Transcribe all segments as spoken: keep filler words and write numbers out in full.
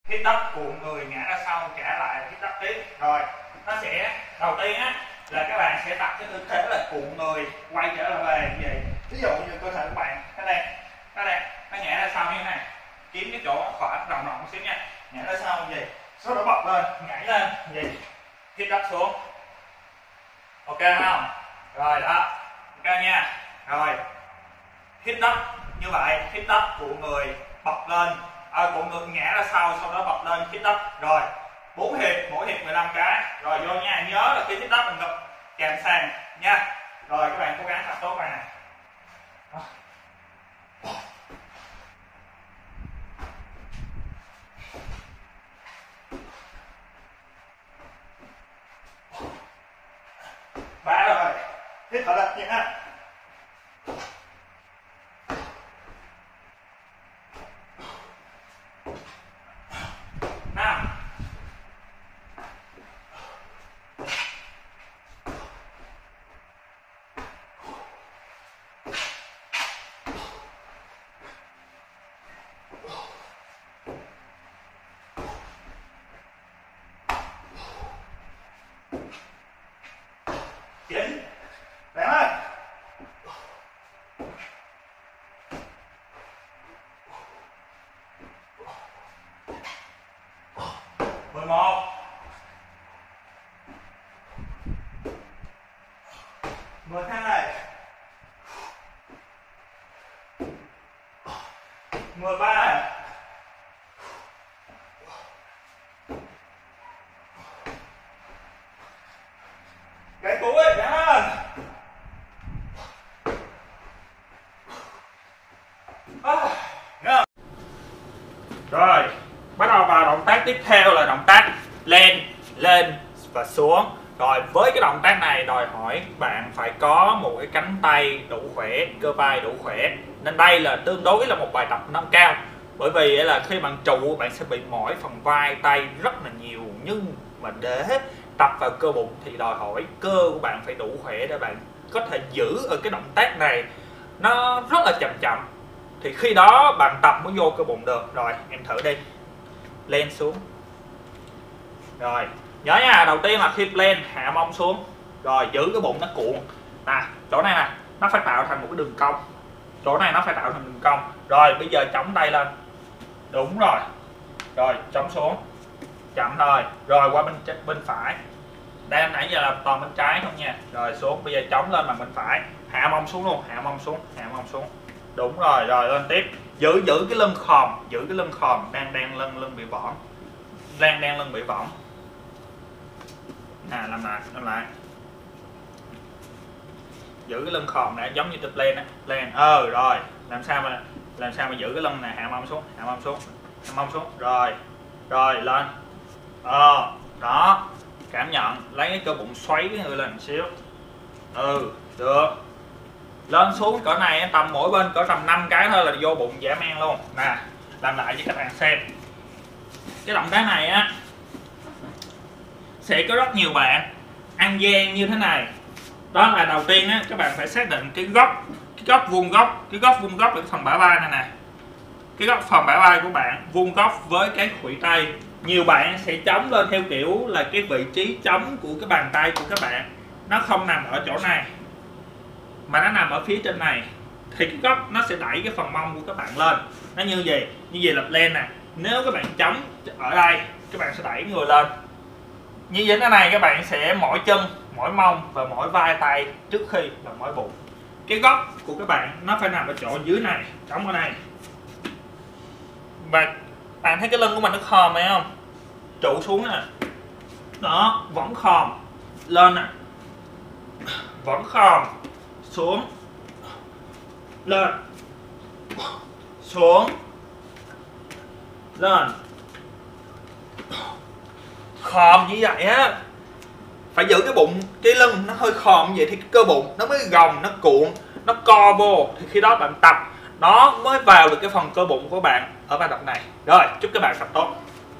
hít đất cuộn người ngã ra sau, trả lại hít đất tiếp. Rồi nó sẽ đầu tiên á là các bạn sẽ tập cái tư thế là cuộn người quay trở lại về như vậy. Ví dụ như cơ thể của bạn cái này cái này nó ngã ra sau như thế này, kiếm cái chỗ khỏa rộng rộng một xíu nha, ngã ra sau như vậy, sau đó bật lên nhảy lên như vậy, hít đất xuống. Ok không? Rồi đó, ok nha. Rồi hít đất như vậy, hít đất cuộn người bật lên, à, cuộn người ngã ra sau, sau đó bật lên hít đất. Rồi bốn hiệp, mỗi hiệp mười lăm cái. Rồi vô nha, nhớ là khi hít đất mình ngực chạm sàn nha. Rồi các bạn cố gắng tập tốt bài này. Ba rồi, hít thở đất nha. Năm, chín, bạn ơi, mười một, mười hai, mười ba, cái cuối đó. Rồi bắt đầu vào động tác tiếp theo là động tác lên lên và xuống. Rồi với cái động tác này đòi hỏi bạn phải có một cái cánh tay đủ khỏe, cơ vai đủ khỏe, nên đây là tương đối là một bài tập nâng cao. Bởi vì là khi bạn trụ bạn sẽ bị mỏi phần vai tay rất là nhiều, nhưng mà để tập vào cơ bụng thì đòi hỏi cơ của bạn phải đủ khỏe để bạn có thể giữ ở cái động tác này nó rất là chậm chậm, thì khi đó bạn tập mới vô cơ bụng được. Rồi em thử đi, lên xuống. Rồi nhớ nha, đầu tiên là khi lên hạ mông xuống, rồi giữ cái bụng nó cuộn nè, chỗ này nè nó phải tạo thành một cái đường cong, chỗ này nó phải tạo thành đường cong. Rồi bây giờ chống tay lên, đúng rồi, rồi chống xuống chậm thôi. Rồi qua bên bên phải, đây nãy giờ là toàn bên trái không nha. Rồi xuống, bây giờ chống lên bằng bên phải, hạ mông xuống luôn, hạ mông xuống, hạ mông xuống, đúng rồi. Rồi lên tiếp, giữ giữ cái lưng khòm, giữ cái lưng khòm, đang đang lưng lưng bị võng, đang đang lưng bị võng. À, làm lại, làm lại, giữ cái lưng khòm này giống như tập lên á, lên. Ờ rồi, làm sao mà làm sao mà giữ cái lưng này, hạ mông xuống, hạ mông xuống, hạ mông xuống. Rồi rồi lên. Ờ đó, cảm nhận, lấy cái cơ bụng xoáy cái người lên một xíu. Ừ được. Lên xuống cỡ này tầm mỗi bên cỡ tầm năm cái thôi là vô bụng dã man luôn nè. Làm lại cho các bạn xem. Cái động tác này á sẽ có rất nhiều bạn ăn gian như thế này. Đó là đầu tiên á, các bạn phải xác định cái góc, cái góc vuông góc, cái góc vuông góc ở phần bả vai này nè. Cái góc phần bả vai của bạn vuông góc với cái khuỷu tay. Nhiều bạn sẽ chống lên theo kiểu là cái vị trí chống của cái bàn tay của các bạn nó không nằm ở chỗ này mà nó nằm ở phía trên này, thì cái góc nó sẽ đẩy cái phần mông của các bạn lên. Nó như vậy, như vậy là lên nè. Nếu các bạn chống ở đây, các bạn sẽ đẩy người lên. Như vậy thế này các bạn sẽ mỏi chân, mỏi mông và mỏi vai tay trước khi là mỏi bụng. Cái góc của các bạn nó phải nằm ở chỗ dưới này, chống ở đây. Và bạn thấy cái lưng của mình nó khòm phải không? Trụ xuống nè. Đó, vẫn khòm. Lên nè. Vẫn khòm. Xuống. Lên. Xuống. Lên. Khòm như vậy á, phải giữ cái bụng, cái lưng nó hơi khòm vậy thì cái cơ bụng nó mới gồng, nó cuộn, nó co vô, thì khi đó bạn tập nó mới vào được cái phần cơ bụng của bạn ở bài tập này. Rồi, chúc các bạn tập tốt.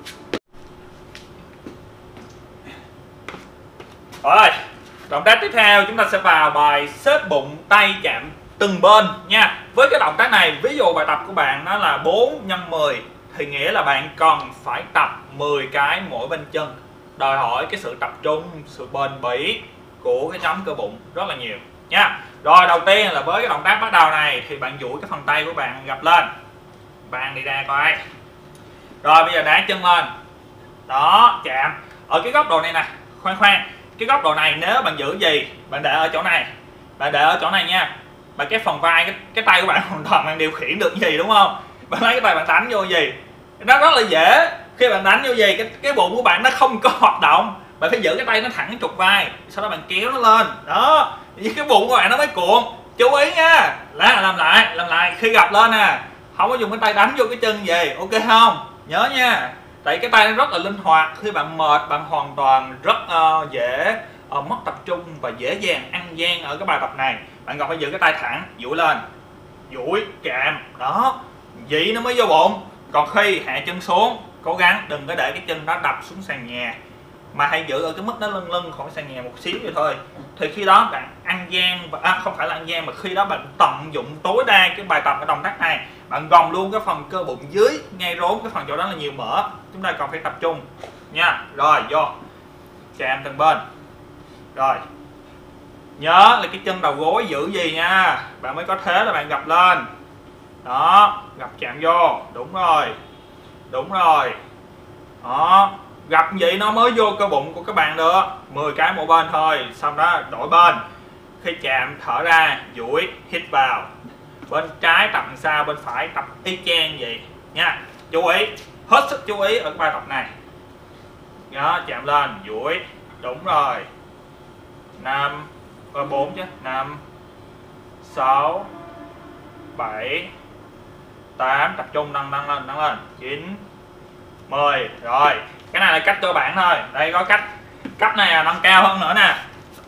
Rồi, động tác tiếp theo chúng ta sẽ vào bài xếp bụng tay chạm từng bên nha. Với cái động tác này, ví dụ bài tập của bạn nó là bốn nhân mười thì nghĩa là bạn cần phải tập mười cái mỗi bên chân, đòi hỏi cái sự tập trung, sự bền bỉ của cái nhóm cơ bụng rất là nhiều nha. Rồi đầu tiên là với cái động tác bắt đầu này thì bạn duỗi cái phần tay của bạn gập lên, bạn đi ra coi. Rồi bây giờ đá chân lên, đó, chạm ở cái góc độ này nè. Khoan khoan, cái góc độ này nếu bạn giữ gì, bạn để ở chỗ này, bạn để ở chỗ này nha. Và cái phần vai, cái, cái tay của bạn hoàn toàn bạn điều khiển được gì, đúng không? Bạn lấy cái tay bạn đánh vô gì, nó rất là dễ. Khi bạn đánh vô gì, cái cái bụng của bạn nó không có hoạt động, bạn phải giữ cái tay nó thẳng trục vai, sau đó bạn kéo nó lên, đó, vì cái bụng của bạn nó mới cuộn. Chú ý nha, là làm lại, làm lại khi gập lên nè, không có dùng cái tay đánh vô cái chân gì, ok không? Nhớ nha, tại cái tay nó rất là linh hoạt, khi bạn mệt bạn hoàn toàn rất uh, dễ uh, mất tập trung và dễ dàng ăn gian ở cái bài tập này. Bạn còn phải giữ cái tay thẳng, duỗi lên, duỗi, chạm, đó, vậy nó mới vô bụng. Còn khi hạ chân xuống, cố gắng đừng có để cái chân đó đập xuống sàn nhà, mà hãy giữ ở cái mức nó lưng lưng khỏi sàn nhà một xíu vậy thôi. Thì khi đó bạn ăn gian, à, không phải là ăn gian mà khi đó bạn tận dụng tối đa cái bài tập ở động tác này. Bạn gồng luôn cái phần cơ bụng dưới, ngay rốn cái phần chỗ đó là nhiều mỡ, chúng ta còn phải tập trung nha. Rồi vô, chạm từng bên. Rồi nhớ là cái chân đầu gối giữ gì nha, bạn mới có thế là bạn gập lên, đó, gập chạm vô, đúng rồi, đúng rồi, đó, gập vậy nó mới vô cơ bụng của các bạn được. Mười cái mỗi bên thôi, xong đó đổi bên. Khi chạm thở ra, duỗi, hít vào, bên trái tập làm sao, bên phải tập y chang vậy nha. Chú ý, hết sức chú ý ở cái bài tập này. Đó, chạm lên, duỗi, đúng rồi. Năm, bốn chứ, năm, sáu, bảy, tám, tập trung nâng nâng lên, nâng lên, chín, mười. Rồi, cái này là cách cơ bản thôi. Đây có cách, cách này là nâng cao hơn nữa nè.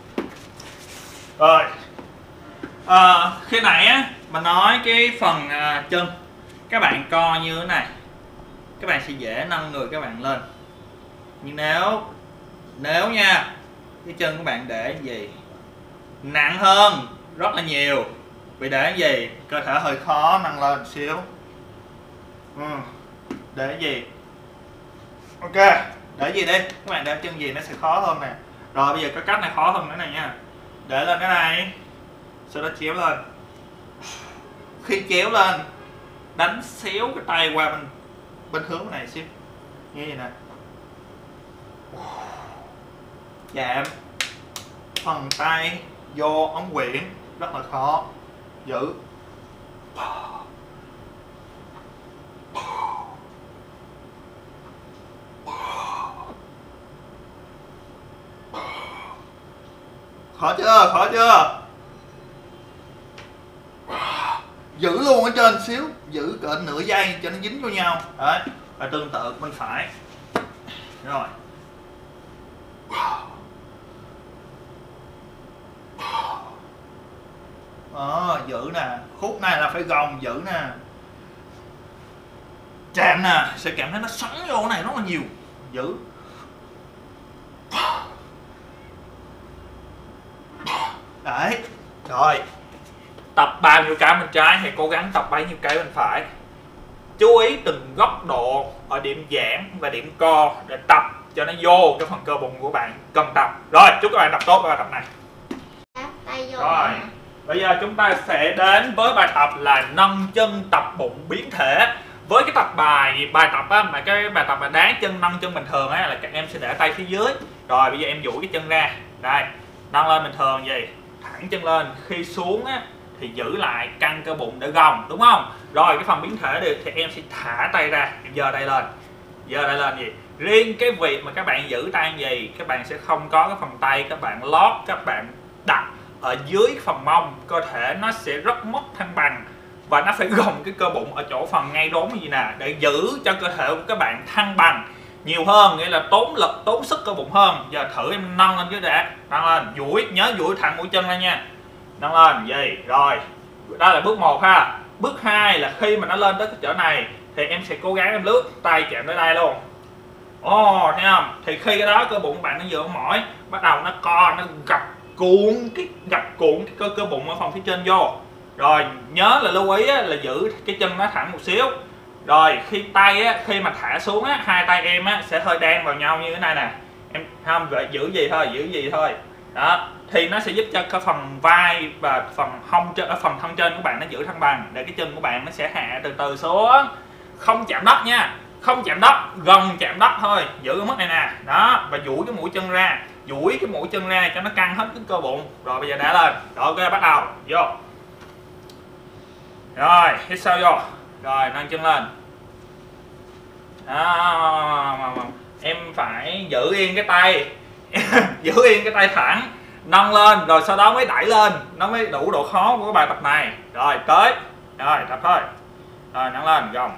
Rồi, à, khi nãy á mình nói cái phần à, chân các bạn co như thế này, các bạn sẽ dễ nâng người các bạn lên. Nhưng nếu nếu nha, cái chân của bạn để gì nặng hơn rất là nhiều, vì để gì cơ thể hơi khó nâng lên một xíu. Ừ. Để gì, ok, để gì đi, các bạn để chân gì nó sẽ khó hơn nè. Rồi bây giờ có cách này khó hơn nữa này nha. Để lên cái này, sau đó chéo lên. Khi chéo lên, đánh xéo cái tay qua bên bên hướng này xíu, như vậy nè. Chạm phần tay vô ống quyển rất là khó, giữ. Khó chưa, khó chưa? Giữ luôn ở trên xíu, giữ cỡ nửa giây cho nó dính vô nhau. Đấy, và tương tự bên phải. Rồi. Đó, giữ nè, khúc này là phải gồng giữ nè. Chạm nè, sẽ cảm thấy nó xoắn vô cái này rất là nhiều. Giữ. Đấy, rồi. Tập bao nhiêu cái bên trái thì cố gắng tập bấy nhiêu cái bên phải. Chú ý từng góc độ ở điểm giãn và điểm co để tập cho nó vô cái phần cơ bụng của bạn cần tập. Rồi, chúc các bạn tập tốt bài tập này. Rồi, bây giờ chúng ta sẽ đến với bài tập là nâng chân tập bụng biến thể. Với cái tập bài bài tập á, mà cái bài tập mà đá chân nâng chân bình thường á là các em sẽ để tay phía dưới. Rồi bây giờ em duỗi cái chân ra. Đây, nâng lên bình thường gì, thẳng chân lên, khi xuống á thì giữ lại căng cơ bụng để gồng, đúng không? Rồi cái phần biến thể được thì em sẽ thả tay ra, em giơ tay lên. Giơ tay lên gì? Riêng cái việc mà các bạn giữ tay gì, các bạn sẽ không có cái phần tay các bạn lót, các bạn đặt ở dưới phần mông, cơ thể nó sẽ rất mất thăng bằng và nó phải gồng cái cơ bụng ở chỗ phần ngay đốn như vậy nè, để giữ cho cơ thể của các bạn thăng bằng nhiều hơn, nghĩa là tốn lực, tốn sức cơ bụng hơn. Giờ thử em nâng lên cái đã, nâng lên, duỗi, nhớ duỗi thẳng mũi chân ra nha. Nâng lên gì, rồi đó là bước một ha. Bước hai là khi mà nó lên tới cái chỗ này thì em sẽ cố gắng em lướt tay chạm tới đây luôn. Ồ, oh, thấy không? Thì khi cái đó cơ bụng của bạn nó vừa mỏi, bắt đầu nó co, nó gập cuộn cái gập cuộn cái cơ cơ bụng ở phần phía trên vô. Rồi nhớ là lưu ý á, là giữ cái chân nó thẳng một xíu. Rồi khi tay á, khi mà thả xuống á, hai tay em á sẽ hơi đan vào nhau như thế này nè, em không vậy, giữ gì thôi, giữ gì thôi đó, thì nó sẽ giúp cho cái phần vai và phần hông trên, phần thân trên của bạn nó giữ thăng bằng, để cái chân của bạn nó sẽ hạ từ từ xuống, không chạm đất nha, không chạm đất, gần chạm đất thôi, giữ cái mức này nè đó, và duỗi cái mũi chân ra, duỗi cái mũi chân ra cho nó căng hết cái cơ bụng. Rồi bây giờ đá lên, rồi ok, bắt đầu vô, rồi hít sâu vô, rồi nâng chân lên đó. Em phải giữ yên cái tay giữ yên cái tay thẳng, nâng lên rồi sau đó mới đẩy lên, nó mới đủ độ khó của cái bài tập này. Rồi tới, rồi tập thôi, rồi nâng lên gồng,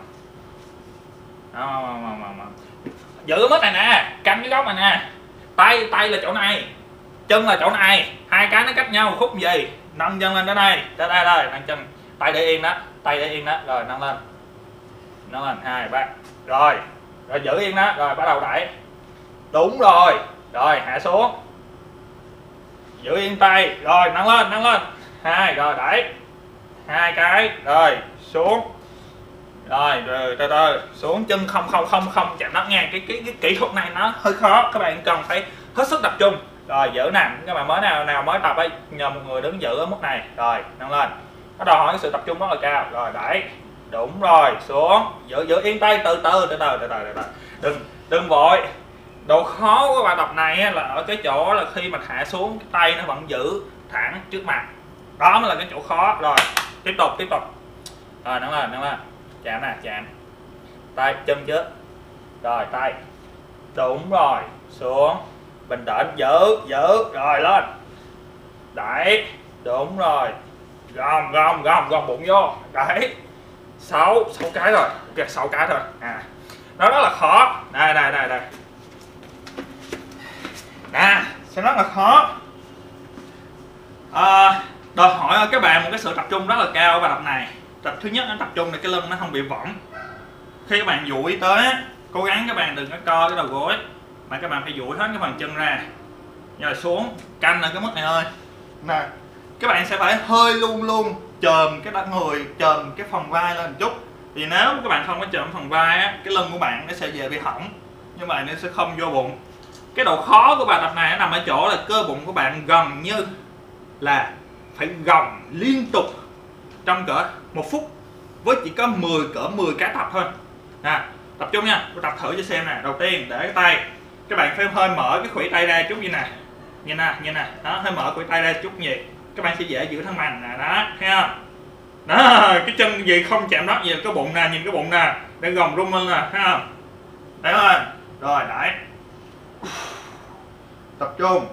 giữ cái mức này nè, canh cái góc này nè, tay tay là chỗ này, chân là chỗ này, hai cái nó cách nhau khúc gì, nâng chân lên tới đây, tới đây đây, nâng chân, tay để yên đó, tay để yên đó, rồi nâng lên, nâng lên, hai ba, rồi rồi giữ yên đó, rồi bắt đầu đẩy, đúng rồi, rồi hạ xuống, giữ yên tay, rồi nâng lên, nâng lên, hai, rồi đẩy, hai cái, rồi xuống, rồi rồi từ từ xuống, chân không không không không chạm đất nha, cái cái cái kỹ thuật này nó hơi khó, các bạn cần phải hết sức tập trung. Rồi giữ nè, các bạn mới nào nào mới tập ấy, nhờ một người đứng giữ ở mức này, rồi nâng lên, bắt đầu hỏi cái sự tập trung rất là cao, rồi đẩy, đúng rồi, xuống, giữ giữ yên tay, từ từ từ từ từ từ, từ. đừng đừng vội. Độ khó của bài tập này là ở cái chỗ là khi mà thả xuống cái tay nó vẫn giữ thẳng trước mặt, đó mới là cái chỗ khó. Rồi tiếp tục tiếp tục, rồi nâng lên, nâng lên, chạm nè, chạm tay chân trước, rồi tay, đúng rồi, xuống, bình tĩnh, giữ giữ, rồi lên, đẩy, đúng rồi, gom gom gom gom bụng vô, đẩy, sáu sáu cái rồi, ok, sáu cái thôi à, nó rất là khó. Đây đây đây đây nè, sẽ rất là khó, à, đòi hỏi ở các bạn một cái sự tập trung rất là cao. Bài tập này, tập thứ nhất nó tập trung để cái lưng nó không bị võng. Khi các bạn duỗi tới, cố gắng các bạn đừng có co cái đầu gối, mà các bạn phải duỗi hết cái phần chân ra, rồi xuống, canh ở cái mức này thôi nè. Các bạn sẽ phải hơi luôn luôn chồm cái đắp người, chồm cái phần vai lên một chút, vì nếu các bạn không có chồm phần vai á, cái lưng của bạn nó sẽ dễ bị hỏng, như vậy nó sẽ không vô bụng. Cái độ khó của bài tập này nó nằm ở chỗ là cơ bụng của bạn gần như là phải gồng liên tục trong cỡ một phút với chỉ có mười cỡ mười cái tập thôi nè. Tập trung nha, tôi tập thử cho xem nè. Đầu tiên để cái tay, các bạn phải hơi mở cái khuỷu tay ra chút như nè, như nè, như nè, đó, hơi mở khuỷu tay ra chút như vậy, các bạn sẽ dễ giữ thăng bằng nè, đó, thấy không? Đó, cái chân gì không chạm đất gì, cái bụng nè, nhìn cái bụng nè, để gồng rung lên nè, thấy không? Đẩy lên, rồi đẩy, tập trung,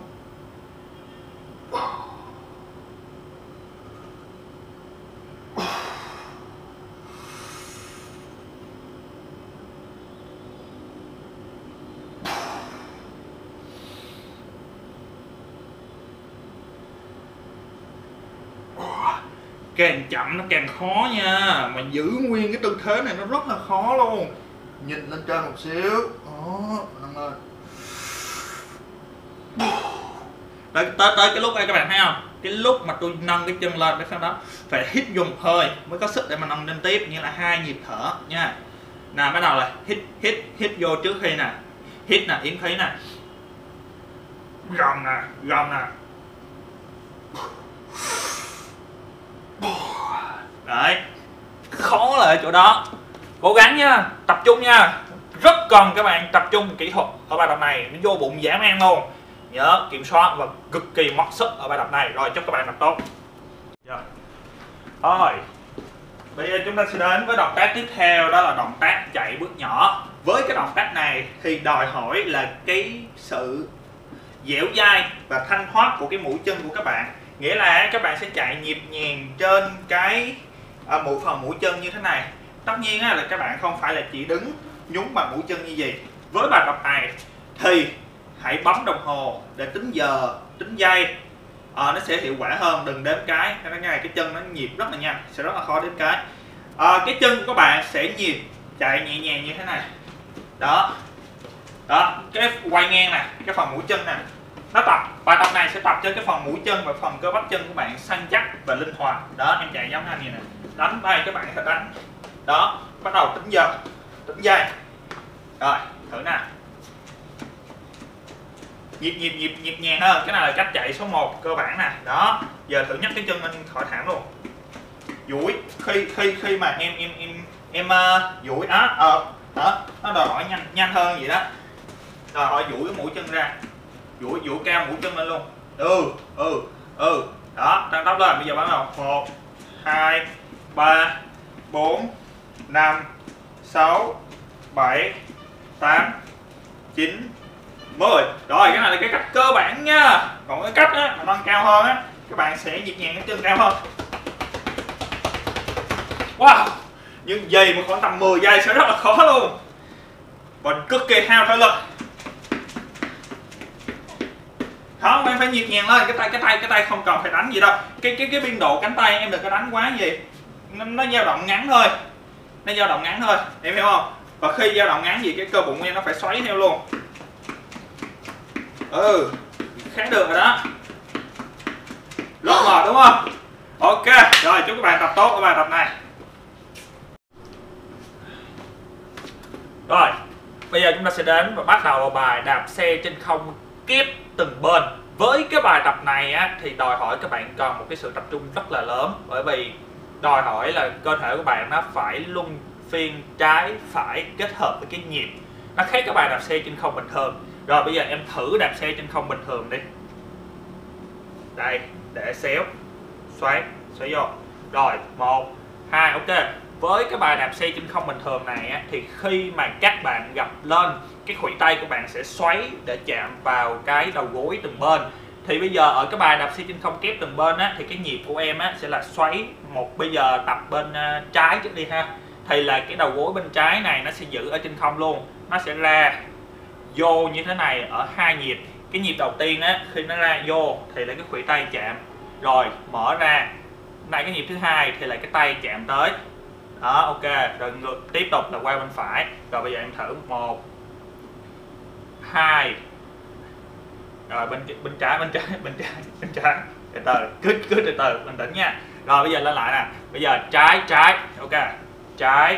càng chậm nó càng khó nha, mà giữ nguyên cái tư thế này nó rất là khó luôn. Nhìn lên trên một xíu, đó, nâng lên. Tới, tới, tới cái lúc đây các bạn thấy không? Cái lúc mà tôi nâng cái chân lên, cái sau đó phải hít vô một hơi mới có sức để mà nâng lên tiếp, như là hai nhịp thở nha. Nào bắt đầu là hít hít hít vô trước khi nè, hít nè, yếm khí nè, gồng nè, gồng nè. Đấy, khó là ở chỗ đó, cố gắng nha, tập trung nha, rất cần các bạn tập trung kỹ thuật ở bài tập này, nó vô bụng dã man luôn. Nhớ kiểm soát và cực kỳ mất sức ở bài tập này. Rồi chúc các bạn tập tốt. Rồi bây giờ chúng ta sẽ đến với động tác tiếp theo, đó là động tác chạy bước nhỏ. Với cái động tác này thì đòi hỏi là cái sự dẻo dai và thanh thoát của cái mũi chân của các bạn. Nghĩa là các bạn sẽ chạy nhịp nhàng trên cái à, một phần mũi chân như thế này. Tất nhiên là các bạn không phải là chỉ đứng nhún bằng mũi chân như vậy. Với bài tập này thì hãy bấm đồng hồ để tính giờ, tính giây, à, nó sẽ hiệu quả hơn. Đừng đếm cái, cái này cái chân nó nhịp rất là nhanh, sẽ rất là khó đếm cái. À, cái chân của các bạn sẽ nhịp chạy nhẹ nhàng như thế này. Đó, đó, cái quay ngang nè, cái phần mũi chân nè. Nó tập, bài tập này sẽ tập cho cái phần mũi chân và phần cơ bắp chân của bạn săn chắc và linh hoạt. Đó, em chạy giống anh vậy nè, đánh tay các bạn sẽ đánh Đó, bắt đầu tính dần, tính dây. Rồi, thử nè. Nhịp nhịp nhịp nhịp nhàng hơn, cái này là cách chạy số một cơ bản nè. Đó, giờ thử nhấc cái chân lên khỏi thảm luôn. Duỗi, khi khi khi mà em em em em uh, duỗi á, ờ đó, nó đòi hỏi nhanh nhanh hơn vậy đó. Đòi hỏi duỗi cái mũi chân ra. Duỗi duỗi cao mũi chân lên luôn. Ừ, ừ, ừ. Đó, tăng tốc lên, bây giờ bắt đầu. một hai ba bốn năm sáu bảy tám chín mười. Rồi, cái này là cái cách cơ bản nha. Còn cái cách á mà nâng cao hơn á, các bạn sẽ nhịp nhàng cái chân cao hơn. Wow, nhưng vậy mà khoảng tầm mười giây sẽ rất là khó luôn. Mình cực kỳ hao thể lực. Không, em phải nhịp nhàng lên, cái tay cái tay cái tay không cần phải đánh gì đâu. Cái cái cái biên độ cánh tay em đừng có đánh quá gì. Nó, nó dao động ngắn thôi. Nó dao động ngắn thôi, em hiểu không? Và khi dao động ngắn gì cái cơ bụng em nó phải xoáy theo luôn. Ừ, khá được rồi đó. Rất mệt đúng không? Ok, rồi chúc các bạn tập tốt ở bài tập này. Rồi, bây giờ chúng ta sẽ đến và bắt đầu vào bài đạp xe trên không kép từng bên. Với cái bài tập này á, thì đòi hỏi các bạn cần một cái sự tập trung rất là lớn. Bởi vì đòi hỏi là cơ thể của bạn nó phải luân phiên trái phải kết hợp với cái nhịp. Nó khác các bài đạp xe trên không bình thường. Rồi bây giờ em thử đạp xe trên không bình thường đi. Đây, để xéo, xoáy, xoáy vô. Rồi, một, hai, ok. Với cái bài đạp xe trên không bình thường này á, thì khi mà các bạn gập lên, cái khuỷu tay của bạn sẽ xoáy để chạm vào cái đầu gối từng bên. Thì bây giờ ở cái bài đạp xe trên không kép từng bên á, thì cái nhịp của em á sẽ là xoáy một. Bây giờ tập bên uh, trái trước đi ha. Thì là cái đầu gối bên trái này nó sẽ giữ ở trên không luôn. Nó sẽ ra vô như thế này ở hai nhịp. Cái nhịp đầu tiên á, khi nó ra vô thì là cái khuỷu tay chạm, rồi mở ra. Này cái nhịp thứ hai thì là cái tay chạm tới. Đó, ok, rồi ngược tiếp tục là qua bên phải. Rồi bây giờ em thử một hai. Rồi bên bên trái bên trái bên trái bên trái. Từ từ, cứ cứ từ từ, bình tĩnh nha. Rồi bây giờ lên lại nè. Bây giờ trái trái, ok. Trái.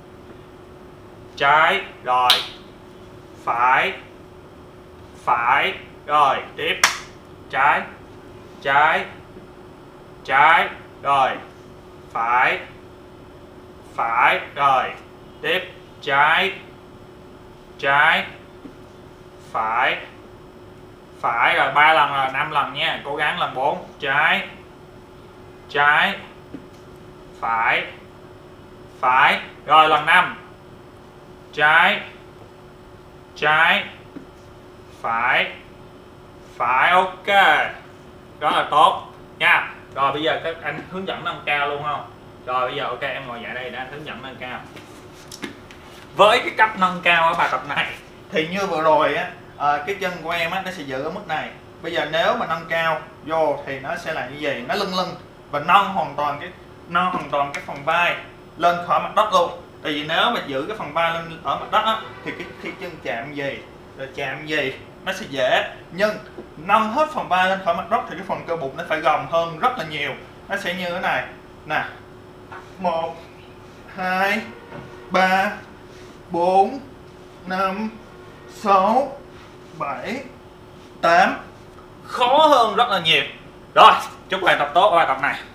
Trái, rồi. Phải. Phải, rồi, tiếp. Trái. Trái. Trái, rồi. Phải. Phải, rồi. Tiếp. Trái. Trái. Phải. Phải, rồi ba lần là năm lần nha, cố gắng lần bốn. Trái. Trái. Phải. Phải, rồi lần năm. Trái. Trái. Phải. Phải, ok. Rất là tốt nha. Rồi bây giờ các anh hướng dẫn nâng cao luôn không? Rồi bây giờ ok, em ngồi dậy đây để anh hướng dẫn nâng cao. Với cái cách nâng cao ở bài tập này thì như vừa rồi á, à, cái chân của em á nó sẽ giữ ở mức này. Bây giờ nếu mà nâng cao vô thì nó sẽ là như vậy, nó lưng lưng và nâng hoàn toàn cái nâng hoàn toàn cái phần vai lên khỏi mặt đất luôn. Tại vì nếu mà giữ cái phần vai lên ở mặt đất á, thì cái khi chân chạm gì rồi chạm gì nó sẽ dễ, nhưng nâng hết phần vai lên khỏi mặt đất thì cái phần cơ bụng nó phải gồng hơn rất là nhiều. Nó sẽ như thế này nè, một hai ba bốn năm sáu bảy tám, khó hơn rất là nhiều. Rồi chúc các bạn tập tốt ở bài tập này.